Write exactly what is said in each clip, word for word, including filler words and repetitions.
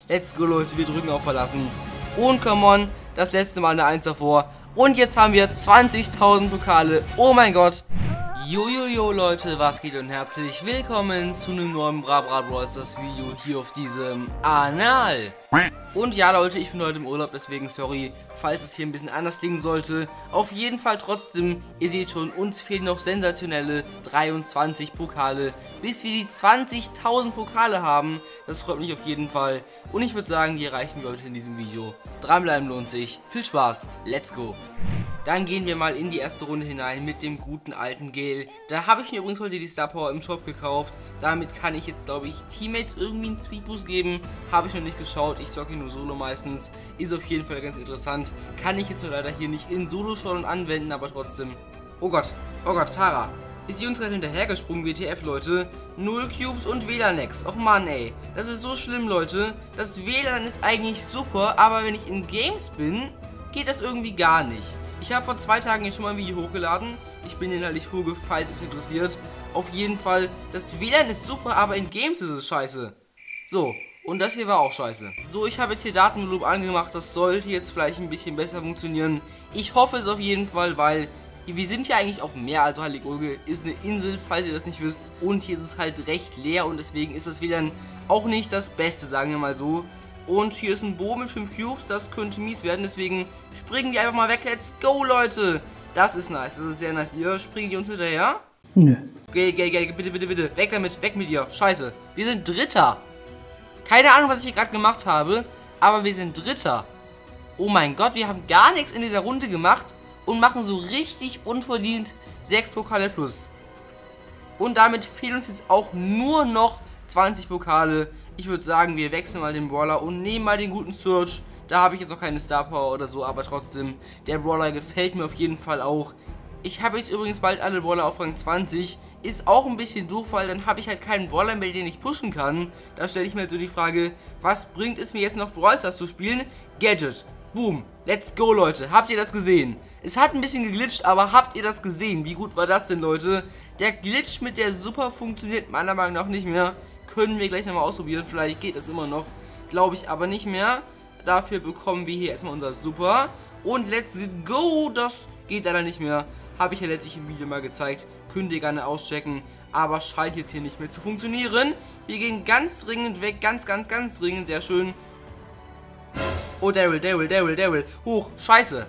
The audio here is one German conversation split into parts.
Let's go, Leute, wir drücken auf Verlassen. Und come on, das letzte Mal eine eins davor. Und jetzt haben wir zwanzigtausend Pokale. Oh mein Gott. Jojojo Leute, was geht und herzlich willkommen zu einem neuen Bra Bra Brawl Stars Video hier auf diesem Kanal. Und ja Leute, ich bin heute im Urlaub, deswegen sorry, falls es hier ein bisschen anders liegen sollte. Auf jeden Fall trotzdem, ihr seht schon, uns fehlen noch sensationelle dreiundzwanzig Pokale, bis wir die zwanzigtausend Pokale haben. Das freut mich auf jeden Fall. Und ich würde sagen, die erreichen wir heute in diesem Video. Dranbleiben lohnt sich. Viel Spaß, let's go. Dann gehen wir mal in die erste Runde hinein mit dem guten alten Gale. Da habe ich mir übrigens heute die Star Power im Shop gekauft. Damit kann ich jetzt, glaube ich, Teammates irgendwie einen Speedboost geben. Habe ich noch nicht geschaut. Ich zocke nur Solo meistens. Ist auf jeden Fall ganz interessant. Kann ich jetzt nur leider hier nicht in Solo schon anwenden, aber trotzdem. Oh Gott, oh Gott, Tara. Ist die uns gerade hinterhergesprungen, W T F, Leute? Null Cubes und W L A N-Lex. Och Mann, ey. Das ist so schlimm, Leute. Das W L A N ist eigentlich super, aber wenn ich in Games bin, geht das irgendwie gar nicht. Ich habe vor zwei Tagen hier schon mal ein Video hochgeladen. Ich bin inhaltlich Huge, falls es interessiert. Auf jeden Fall, das W L A N ist super, aber in Games ist es scheiße. So, und das hier war auch scheiße. So, ich habe jetzt hier Datenloop angemacht. Das sollte jetzt vielleicht ein bisschen besser funktionieren. Ich hoffe es auf jeden Fall, weil wir sind ja eigentlich auf dem Meer. Also Heiligurge ist eine Insel, falls ihr das nicht wisst. Und hier ist es halt recht leer und deswegen ist das W L A N auch nicht das Beste, sagen wir mal so. Und hier ist ein Bo mit fünf Cubes, das könnte mies werden, deswegen springen die einfach mal weg. Let's go, Leute! Das ist nice, das ist sehr nice. Ihr springen die uns hinterher? Nö. Geh, geh, geh, bitte, bitte, bitte. Weg damit, weg mit dir. Scheiße. Wir sind Dritter. Keine Ahnung, was ich hier gerade gemacht habe, aber wir sind Dritter. Oh mein Gott, wir haben gar nichts in dieser Runde gemacht und machen so richtig unverdient sechs Pokale plus. Und damit fehlen uns jetzt auch nur noch zwanzig Pokale. Ich würde sagen, wir wechseln mal den Brawler und nehmen mal den guten Search. Da habe ich jetzt noch keine Star Power oder so, aber trotzdem, der Brawler gefällt mir auf jeden Fall auch. Ich habe jetzt übrigens bald alle Brawler auf Rang zwanzig. Ist auch ein bisschen doof, weil dann habe ich halt keinen Brawler mehr, den ich pushen kann. Da stelle ich mir halt so die Frage, was bringt es mir jetzt noch Brawl Stars zu spielen? Gadget. Boom. Let's go, Leute. Habt ihr das gesehen? Es hat ein bisschen geglitscht, aber habt ihr das gesehen? Wie gut war das denn, Leute? Der Glitch mit der Super funktioniert meiner Meinung nach nicht mehr. Können wir gleich nochmal ausprobieren. Vielleicht geht es immer noch. Glaube ich aber nicht mehr. Dafür bekommen wir hier erstmal unser Super. Und let's go. Das geht leider nicht mehr. Habe ich ja letztlich im Video mal gezeigt. Könnt ihr gerne auschecken. Aber scheint jetzt hier nicht mehr zu funktionieren. Wir gehen ganz dringend weg. Ganz, ganz, ganz dringend. Sehr schön. Oh, Daryl, Daryl, Daryl, Daryl. Hoch. Scheiße.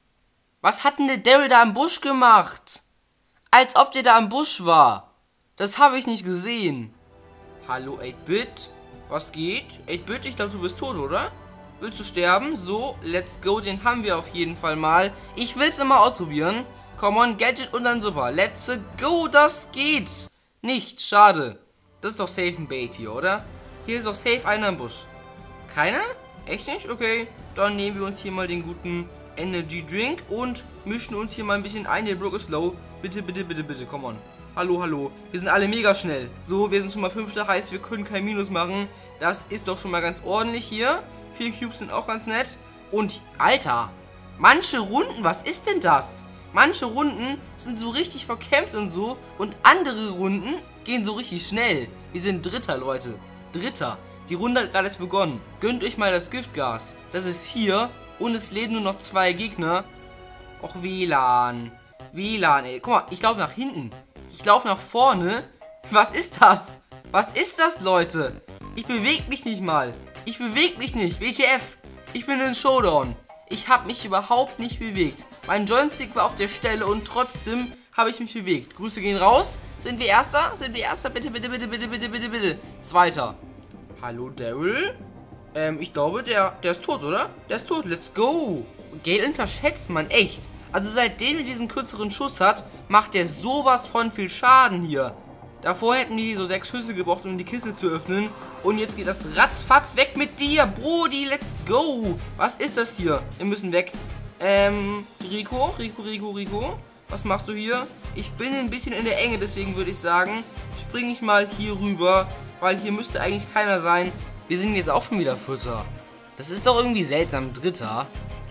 Was hat denn der Daryl da am Busch gemacht? Als ob der da am Busch war. Das habe ich nicht gesehen. Hallo acht Bit, was geht? acht Bit, ich glaube du bist tot, oder? Willst du sterben? So, let's go, den haben wir auf jeden Fall mal. Ich will es nochmal ausprobieren. Come on, Gadget und dann Super. Let's go, das geht. Nicht, schade. Das ist doch safe ein Bait hier, oder? Hier ist doch safe einer im Busch. Keiner? Echt nicht? Okay, dann nehmen wir uns hier mal den guten Energy Drink und mischen uns hier mal ein bisschen ein. Der Brook ist low. Bitte, bitte, bitte, bitte, come on. Hallo, hallo. Wir sind alle mega schnell. So, wir sind schon mal Fünfter, heißt, wir können kein Minus machen. Das ist doch schon mal ganz ordentlich hier. Vier Cubes sind auch ganz nett. Und, Alter, manche Runden, was ist denn das? Manche Runden sind so richtig verkämpft und so. Und andere Runden gehen so richtig schnell. Wir sind Dritter, Leute. Dritter. Die Runde hat gerade erst begonnen. Gönnt euch mal das Giftgas. Das ist hier. Und es leben nur noch zwei Gegner. Och, W L A N. W L A N, ey. Guck mal, ich laufe nach hinten. Ich laufe nach vorne. Was ist das? Was ist das, Leute? Ich bewege mich nicht mal. Ich bewege mich nicht. W T F. Ich bin in Showdown. Ich habe mich überhaupt nicht bewegt. Mein Joystick war auf der Stelle und trotzdem habe ich mich bewegt. Grüße gehen raus. Sind wir Erster? Sind wir Erster? Bitte, bitte, bitte, bitte, bitte, bitte, bitte. Zweiter. Hallo, Daryl? Ähm, ich glaube, der, der ist tot, oder? Der ist tot. Let's go. Gale unterschätzt man echt. Also seitdem er diesen kürzeren Schuss hat, macht er sowas von viel Schaden hier. Davor hätten die so sechs Schüsse gebraucht, um die Kiste zu öffnen. Und jetzt geht das ratzfatz weg mit dir, Brody. Let's go. Was ist das hier? Wir müssen weg. Ähm, Rico, Rico, Rico, Rico. Was machst du hier? Ich bin ein bisschen in der Enge, deswegen würde ich sagen, springe ich mal hier rüber. Weil hier müsste eigentlich keiner sein. Wir sind jetzt auch schon wieder Vierter. Das ist doch irgendwie seltsam. Dritter.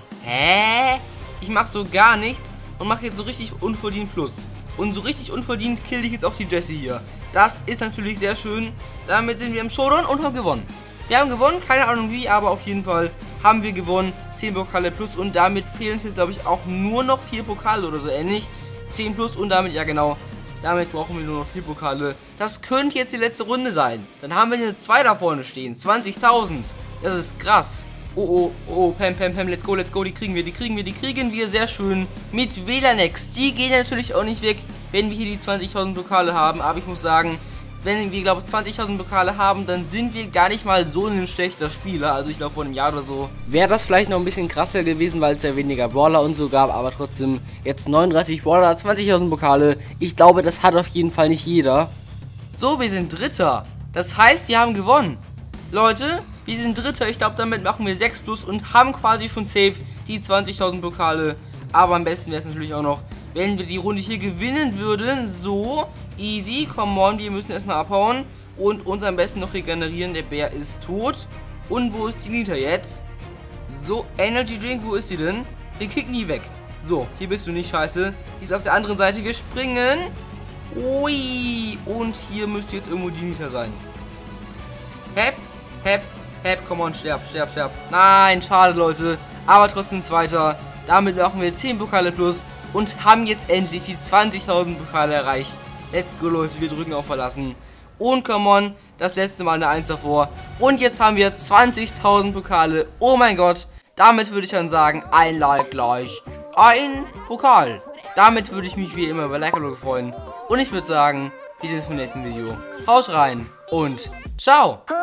Hä? Ich mache so gar nichts und mache jetzt so richtig unverdient Plus. Und so richtig unverdient kill ich jetzt auch die Jessie hier. Das ist natürlich sehr schön. Damit sind wir im Showdown und haben gewonnen. Wir haben gewonnen, keine Ahnung wie, aber auf jeden Fall haben wir gewonnen. zehn Pokale plus und damit fehlen uns jetzt, glaube ich, auch nur noch vier Pokale oder so ähnlich. zehn plus und damit, ja genau, damit brauchen wir nur noch vier Pokale. Das könnte jetzt die letzte Runde sein. Dann haben wir eine zwei da vorne stehen, zwanzigtausend. Das ist krass. Oh, oh, oh, Pam, Pam, Pam, let's go, let's go, die kriegen wir, die kriegen wir, die kriegen wir, sehr schön. Mit W L A N X, die gehen natürlich auch nicht weg, wenn wir hier die zwanzigtausend Pokale haben, aber ich muss sagen, wenn wir, glaube ich, zwanzigtausend Pokale haben, dann sind wir gar nicht mal so ein schlechter Spieler. Also ich glaube, vor einem Jahr oder so wäre das vielleicht noch ein bisschen krasser gewesen, weil es ja weniger Brawler und so gab. Aber trotzdem, jetzt neununddreißig Brawler, zwanzigtausend Pokale. Ich glaube, das hat auf jeden Fall nicht jeder. So, wir sind Dritter. Das heißt, wir haben gewonnen. Leute, wir sind Dritter. Ich glaube, damit machen wir sechs plus und haben quasi schon safe die zwanzigtausend Pokale. Aber am besten wäre es natürlich auch noch, wenn wir die Runde hier gewinnen würden. So, easy, come on, wir müssen erstmal abhauen und uns am besten noch regenerieren. Der Bär ist tot. Und wo ist die Nita jetzt? So, Energy Drink, wo ist sie denn? Wir kicken die weg. So, hier bist du nicht, scheiße. Die ist auf der anderen Seite, wir springen. Ui, und hier müsste jetzt irgendwo die Nita sein. Hep, hep, hep, come on, sterb, sterb, sterb. Nein, schade, Leute. Aber trotzdem Zweiter. Damit machen wir zehn Pokale plus und haben jetzt endlich die zwanzigtausend Pokale erreicht. Let's go, Leute, wir drücken auf Verlassen. Und come on, das letzte Mal eine eins davor. Und jetzt haben wir zwanzigtausend Pokale. Oh mein Gott, damit würde ich dann sagen, ein Like gleich ein Pokal. Damit würde ich mich wie immer über Like und freuen. Und ich würde sagen, wir sehen uns im nächsten Video. Haut rein und ciao.